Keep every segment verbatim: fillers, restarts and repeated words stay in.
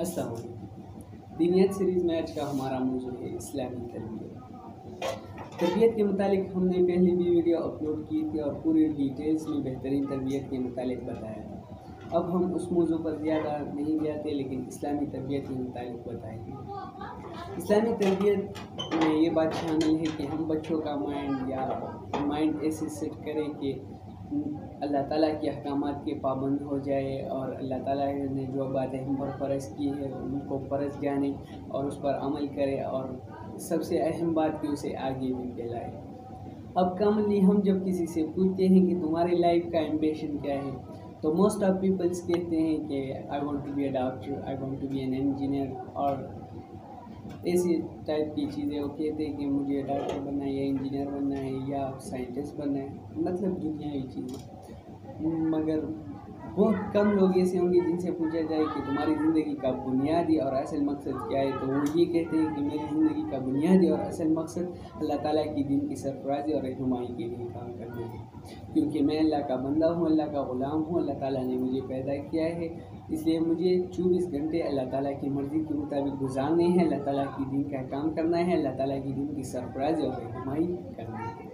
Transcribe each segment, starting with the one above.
अस्सलाम वालेकुम। दीनियत सीरीज़ में आज का हमारा मौजू है इस्लामी तरबियत। तरबियत के मुतालिक हमने पहले भी वीडियो अपलोड की थी और पूरी डिटेल्स में बेहतरीन तरबियत के मुतालिक बताया था। अब हम उस मौजू पर ज़्यादा नहीं जाते, लेकिन इस्लामी तरबियत के मुतालिक बताएंगे। इस्लामी तरबियत में ये बात शामिल है कि हम बच्चों का माइंड या माइंड ऐसे सेट करें कि अल्लाह ताला के अहकामात के पाबंद हो जाए और अल्लाह ताला ने जो बातें हम पर फ़र्ज़ की है उनको फ़र्ज़ जाने और उस पर अमल करे, और सबसे अहम बात कि उसे आगे भी फैलाए। अब कॉमनली हम जब किसी से पूछते हैं कि तुम्हारी लाइफ का एम्बिशन क्या है, तो मोस्ट ऑफ पीपल्स कहते हैं कि I want to be a doctor, I want to be an engineer, और ऐसी टाइप की चीज़ें वो कहते हैं कि मुझे डॉक्टर बनना है या इंजीनियर बनना है या साइंटिस्ट बनना है, मतलब दुनियावी चीज़ें। मगर बहुत कम लोग ऐसे होंगे जिनसे पूछा जाए कि तुम्हारी ज़िंदगी का बुनियादी और असल मकसद क्या है, तो वो ये कहते हैं कि मेरी ज़िंदगी का बुनियादी और असल मकसद अल्लाह ताला की दीन की सरफराजी और रहनुमाई के लिए काम करना है, क्योंकि मैं अल्लाह का बंदा हूँ, अल्लाह का ग़ुलाम हूँ। अल्लाह ताला ने मुझे पैदा किया है, इसलिए मुझे चौबीस घंटे अल्लाह ताला की मर्ज़ी के मुताबिक गुजारने हैं, अल्लाह ताला की दीन का काम करना है, अल्लाह ताला की दीन की सरफराजी और रहनुमाई करना है।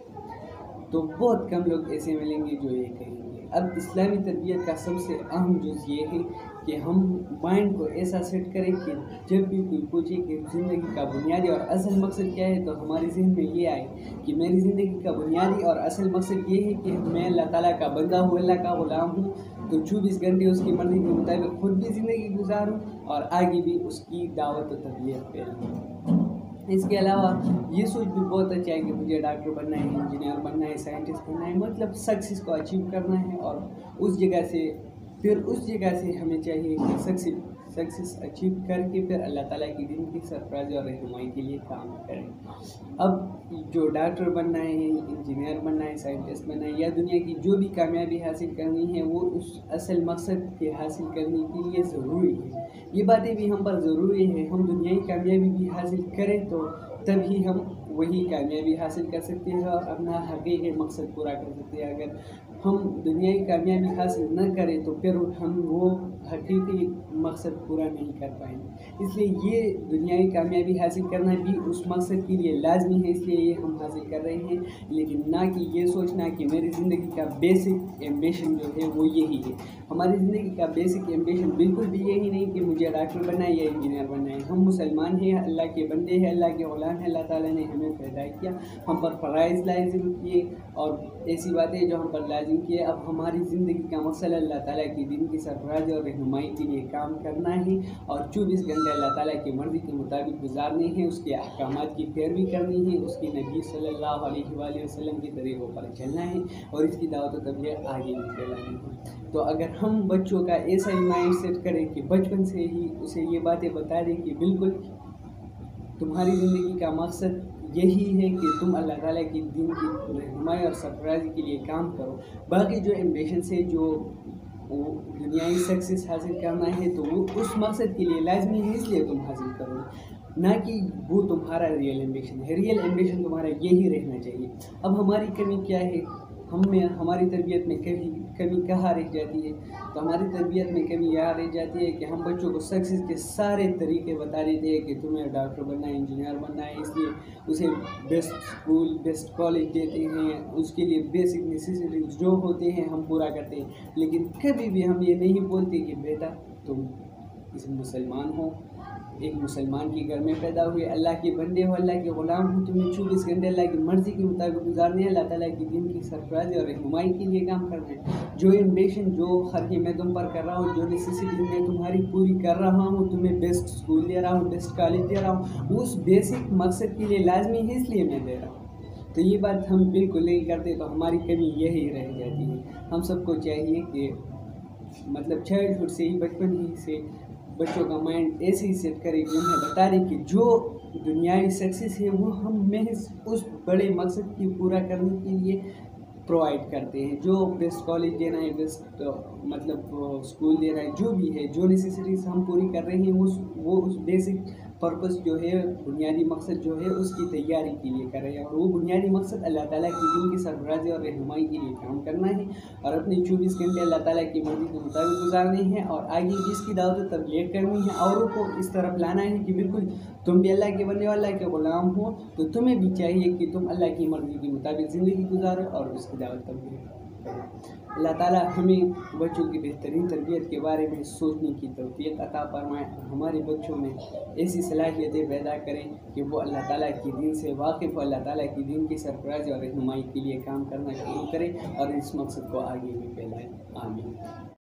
तो बहुत कम लोग ऐसे मिलेंगे जो ये कहेंगे। अब इस्लामी तरबियत का सबसे अहम जुज़ ये है कि हम माइंड को ऐसा सेट करें कि जब भी कोई पूछे कि ज़िंदगी का बुनियादी और असल मकसद क्या है, तो हमारे जहन में ये आए कि मेरी ज़िंदगी का बुनियादी और असल मकसद ये है कि मैं अल्लाह ताला का बंदा हूँ, अल्लाह का ग़ुलाम हूँ, तो चौबीस घंटे उसकी मर्ज़ी के मुताबिक खुद भी ज़िंदगी गुजारूँ और आगे भी उसकी दावत और तबलीग फैलाऊँ। इसके अलावा ये सोच भी बहुत अच्छा है कि मुझे डॉक्टर बनना है, इंजीनियर बनना है, साइंटिस्ट बनना है, मतलब सक्सेस को अचीव करना है, और उस जगह से फिर उस जगह से हमें चाहिए कि सक्सेस सक्सेस अचीव करके फिर अल्लाह ताला की दीन की सरफराजी और रहनुमाई के लिए काम करें। अब जो डॉक्टर बनना है, इंजीनियर बनना है, साइंटिस्ट बनना है या दुनिया की जो भी कामयाबी हासिल करनी है, वो उस असल मकसद के हासिल करने के लिए ज़रूरी है। ये बातें भी हम पर ज़रूरी है। हम दुनियाई कामयाबी भी हासिल करें तो तभी हम वही कामयाबी हासिल कर सकते हैं और अपना हकीकी मकसद पूरा कर सकते हैं। अगर हम दुनियाई कामयाबी हासिल न करें तो फिर हम वो हकीकी मकसद पूरा नहीं कर पाएंगे। इसलिए ये दुनियाई कामयाबी हासिल करना भी उस मकसद के लिए लाजमी है, इसलिए ये हम हासिल कर रहे हैं, लेकिन ना कि ये सोचना कि मेरी ज़िंदगी का बेसिक एम्बिशन जो है वो यही है। हमारी ज़िंदगी का बेसिक एम्बिशन बिल्कुल भी यही नहीं कि मुझे डॉक्टर बनना है या इंजीनियर बनना है। हम मुसलमान हैं, अल्लाह के बंदे हैं, अल्लाह के ग़ुलाम हैं, अल्लाह ताला ने हमें पैदा किया, हम पर फ़राइज़ लाज़िम किए और ऐसी बातें जो हम पर लाज़िम किए। अब हमारी ज़िंदगी का मकसद अल्लाह ताला की दीन की सरफराजी और रहनुमाई के लिए काम करना है और चौबीस घंटे अल्लाह ताला की मर्ज़ी के मुताबिक गुजारने हैं, उसके अहकामात की पैरवी करनी है, उसके नबी सल्लल्लाहु अलैहि वसल्लम के तरीक़ों पर चलना है और इसकी दावत और तबलीग आगे भी फैलानी है। तो अगर हम बच्चों का ऐसा ही माइंड सेट करें कि बचपन से ही उसे ये बातें बता दें कि बिल्कुल तुम्हारी ज़िंदगी का मकसद यही है कि तुम अल्लाह ताला की दीन की रहनुमाई और सरफराजी के लिए काम करो, बाकी जो एम्बिशन से जो दुनियाई सक्सेस हासिल करना है तो वो उस मकसद के लिए लाजमी है, इसलिए तुम हासिल करो, ना कि वो तुम्हारा रियल एम्बिशन है। रियल एम्बिशन तुम्हारा यही रहना चाहिए। अब हमारी कमी क्या है, हम में हमारी तरबियत में कभी कमी कहाँ रह जाती है, तो हमारी तरबियत में कमी यहाँ रह जाती है कि हम बच्चों को सक्सेस के सारे तरीके बता देते हैं कि तुम्हें डॉक्टर बनना है, इंजीनियर बनना है, इसलिए उसे बेस्ट स्कूल बेस्ट कॉलेज देते हैं, उसके लिए बेसिक नेसेसिटीज जो होते हैं हम पूरा करते हैं, लेकिन कभी भी हम ये नहीं बोलते कि बेटा तुम इस मुसलमान हो, एक मुसलमान के घर में पैदा हुए, अल्लाह के बंदे हो, अल्लाह के ग़ुलाम हो, तुम्हें चौबीस घंटे अल्लाह की मर्ज़ी के मुताबिक गुजारने हैं, अल्लाह ताला की दीन की सरफराजी और रहनुमाई के लिए काम करना है। जो एम्बिशन जो खर्चे मैं तुम पर कर रहा हूँ, जो नेसेसिटी मैं तुम्हारी पूरी कर रहा हूँ, तुम्हें बेस्ट स्कूल दे रहा हूँ, बेस्ट कॉलेज दे रहा हूँ, उस बेसिक मकसद के लिए लाजमी है, इसलिए मैं दे रहा हूँ। तो ये बात हम बिल्कुल नहीं करते, तो हमारी कमी यही रह जाती है। हम सबको चाहिए कि मतलब चाइल्डहुड से ही, बचपन ही से बच्चों का माइंड ऐसे ही सेट करें कि उन्हें बता दें कि जो दुनियावी सक्सेस है वो हम महज उस बड़े मकसद की पूरा करने के लिए प्रोवाइड करते हैं। जो बेस्ट कॉलेज देना है, बेस्ट मतलब स्कूल देना है, जो भी है, जो नेसेसरीज हम पूरी कर रहे हैं उस वो उस बेसिक पर्पस जो है, बुनियादी मकसद जो है उसकी तैयारी के लिए कर रहे हैं, और वो बुनियादी मकसद अल्लाह ताला की दीन की सरबराही और रहनुमाई के लिए काम करना है और अपने चौबीस घंटे अल्लाह ताला की मर्ज़ी के मुताबिक गुजारने हैं और आगे जिसकी दावत तबलीग करनी है, औरों को इस तरफ लाना है कि बिल्कुल तुम भी अल्लाह के बंदे और अल्लाह के ग़ुलाम हो, तो तुम्हें भी चाहिए कि तुम अल्लाह की मर्ज़ी के मुताबिक ज़िंदगी गुजारो और उसकी दावत तबलीग करो। अल्लाह ताला हमें बच्चों की बेहतरीन तरबियत के बारे में सोचने की तौफीक अता फरमाए, हमारे बच्चों में ऐसी सलाहियतें पैदा करें कि वो अल्लाह ताला की दीन से वाकिफ़ हो, अल्लाह ताला की दीन की सरफराज़ी और रहनुमाई के लिए काम करना शुरू करें और इस मकसद को आगे भी फैलाएं। आमीन।